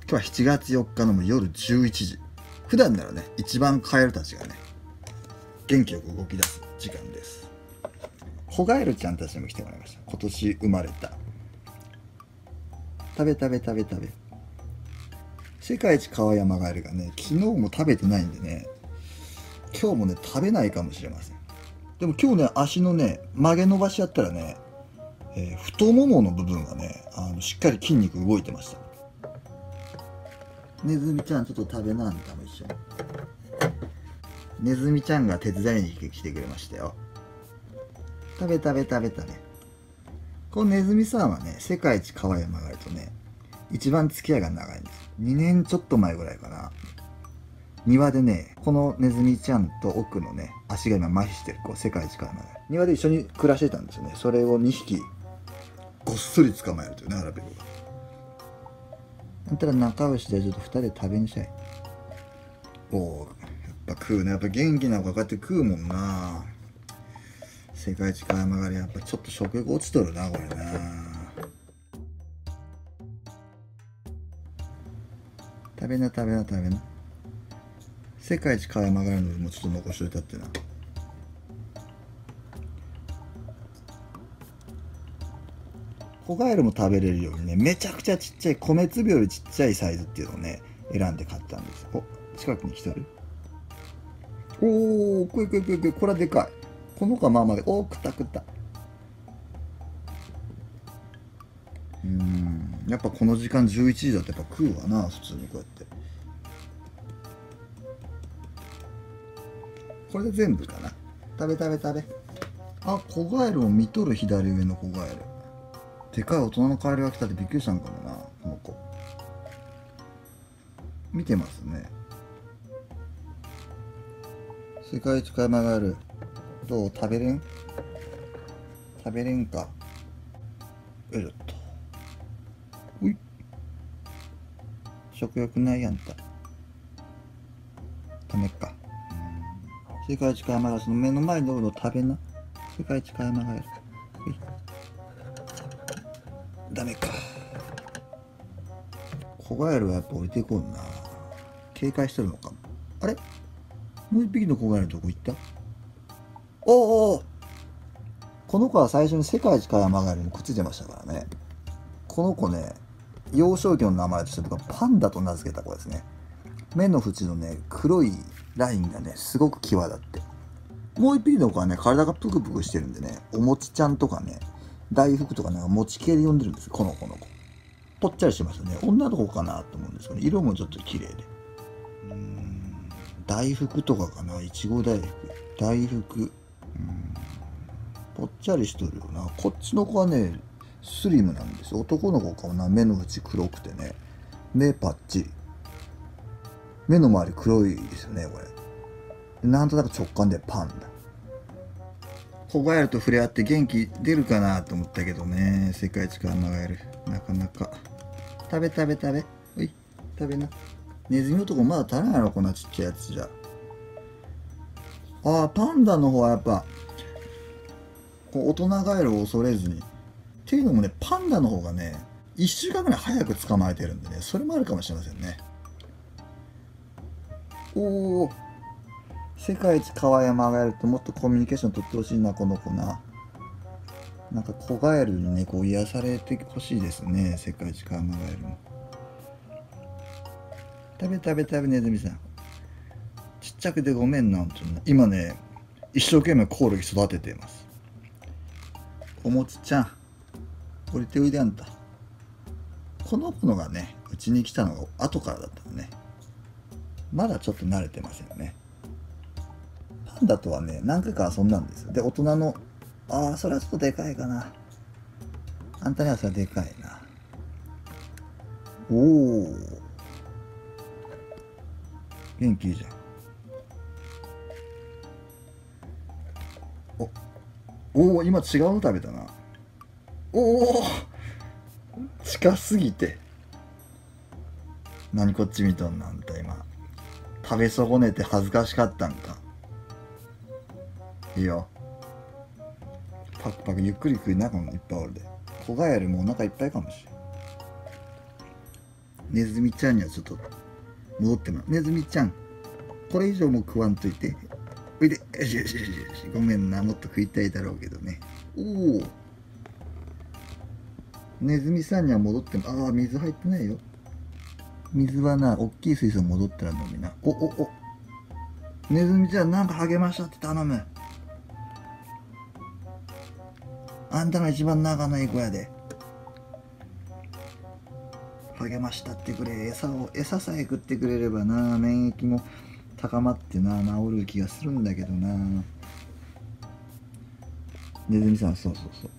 今日は7月4日のもう夜11時。普段ならね、一番カエルたちがね、元気よく動き出す時間です。子ガエルちゃんたちにも来てもらいました。今年生まれた。食べ食べ食べ食べ。世界一可愛いアマガエルがね、昨日も食べてないんでね、今日もね、食べないかもしれません。でも今日ね、足のね、曲げ伸ばしやったらね、太ももの部分がね、しっかり筋肉動いてました。ネズミちゃんちょっと食べな、あんたも一緒に。ネズミちゃんが手伝いに来てくれましたよ。食べ食べ食べ食べ。このネズミさんはね、世界一可愛いアマガエルとね、一番付き合いが長いんです。2年ちょっと前ぐらいかな。庭でね、このネズミちゃんと奥のね、足が今麻痺してる、こう世界一可愛いアマガエル。庭で一緒に暮らしてたんですよね。それを2匹、ごっそり捕まえるというね、アラベルが。あんたら仲良しでちょっと2人で食べにしたい。おお、やっぱ食うね。やっぱ元気な子がこうやって食うもんな。世界一可愛いアマガエル、やっぱちょっと食欲落ちとるな、これな。食べな食べな食べな。世界一可愛いアマガエルのもちょっと残しといたってな。子ガエルも食べれるようにね、めちゃくちゃちっちゃい、米粒よりちっちゃいサイズっていうのをね、選んで買ったんです。お、近くに来てる。おー、食い、これはでかい。この子はまあまあで、おー、食った食った。やっぱこの時間11時だとやっぱ食うわな、普通にこうやって。これで全部かな。食べ食べ食べ。あ、子ガエルを見とる、左上の子ガエル。でかい大人のカエルが来たってびっくりしたんかもな、この子。見てますね。世界一可愛いアマガエル。どう、食べれん？食べれんか。よいしょっと。うい。食欲ないやんた。ダメか。世界一可愛いアマガエル、その目の前におるの食べな。世界一可愛いアマガエル。ダメか。子ガエルはやっぱ降りてこんな。警戒してるのかも。あれ、もう一匹の子ガエルどこ行った？おお、この子は最初に世界一可愛いアマガエルにくっついてましたからね。この子ね、幼少期の名前として僕はパンダと名付けた子ですね。目の縁のね、黒いラインがね、すごく際立って。もう一匹の子はね、体がプクプクしてるんでね、おもちちゃんとかね、大福とかなんか餅系で呼んでるんですよ、この子の子。ぽっちゃりしてましたね。女の子かなと思うんですけど、ね、色もちょっと綺麗で。大福とかかな、いちご大福。大福。ぽっちゃりしとるよな。こっちの子はね、スリムなんですよ。男の子かな、目の縁黒くてね。目パッチリ。目の周り黒いですよね、これ。なんとなく直感でパンダ。子ガエルと触れ合って元気出るかなと思ったけどね、世界一可愛いアマガエル。なかなか。食べ食べ食べ。おい、食べな。ネズミ男まだ足らないの、こんなちっちゃいやつじゃ。ああ、パンダの方はやっぱ、こう大人ガエルを恐れずに。っていうのもね、パンダの方がね、1週間ぐらい早く捕まえてるんでね、それもあるかもしれませんね。おお、世界一可愛いアマガエルともっとコミュニケーション取ってほしいな、この子な。なんか子ガエルにね、こう癒されてほしいですね、世界一可愛いアマガエルも。食べ食べ食べ、ネズミさん。ちっちゃくてごめんな、本当に。今ね、一生懸命コオロギ育てています。おもちちゃん、降りておいであんた。この子のがね、うちに来たのが後からだったのね。まだちょっと慣れてませんね。パンダとはね、何回か遊んだんですよ。で、大人の、ああ、それはちょっとでかいかな。あんたにはそれはでかいな。おお。元気いいじゃん。おお、今違うの食べたな。おお、近すぎて。何こっち見とんなんた今。食べ損ねて恥ずかしかったんか。いいよ。パクパクゆっくり食いな、このいっぱいおるで。子ガエルもお腹いっぱいかもしれん。 ネズミちゃんにはちょっと戻ってもらう。ネズミちゃん、これ以上も食わんといて。おいで。よしよしよしよし。ごめんな、もっと食いたいだろうけどね。おお。ネズミさんには戻っても、ああ、水入ってないよ。水はな、おっきい水槽戻ったら飲みな。おおお。ネズミちゃん、なんか励ましたって頼む。あんたが一番仲のいい子やで。励ましたってくれ。餌さえ食ってくれればな、免疫も高まってな、治る気がするんだけどな。ネズミさん、そうそうそう。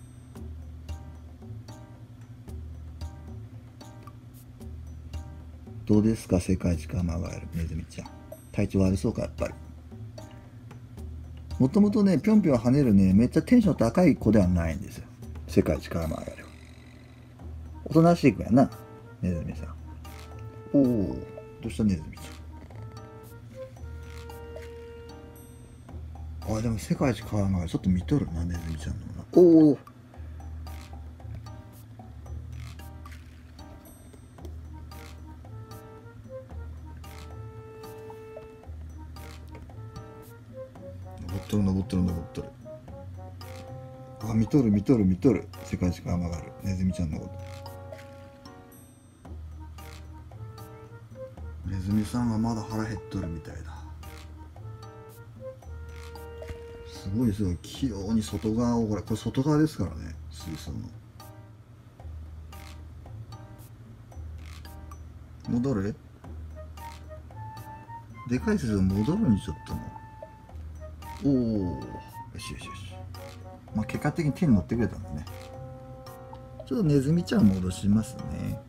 どうですか、世界一カマがやるネズミちゃん。体調悪そうか、やっぱり。もともとね、ぴょんぴょん跳ねるね、めっちゃテンション高い子ではないんですよ。世界一カマがやる。おとなしい子やな、ネズミさん。おお、どうしたネズミちゃん。あ、でも世界一カマがちょっと見とるな、ネズミちゃんのな。おお。登っとる登っとる登っとる。あ、見とる見とる見とる。世界一カマがあるネズミちゃんのこと。ネズミさんがまだ腹減っとるみたいだ。すごいすごい器用に外側を、これ外側ですからね、水槽の。戻る。でかい水槽戻るにちょっとも。おお、よしよしよし。まあ結果的に手に乗ってくれたんだね。ちょっとネズミちゃん戻しますね。